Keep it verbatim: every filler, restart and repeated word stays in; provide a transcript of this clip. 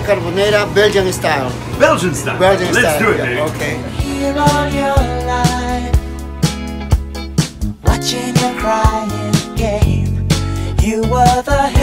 carbonara, Belgian style. Belgian style. Belgian Let's style. do it, Yeah, baby. okay. Here all your life, watching your crying game. You were the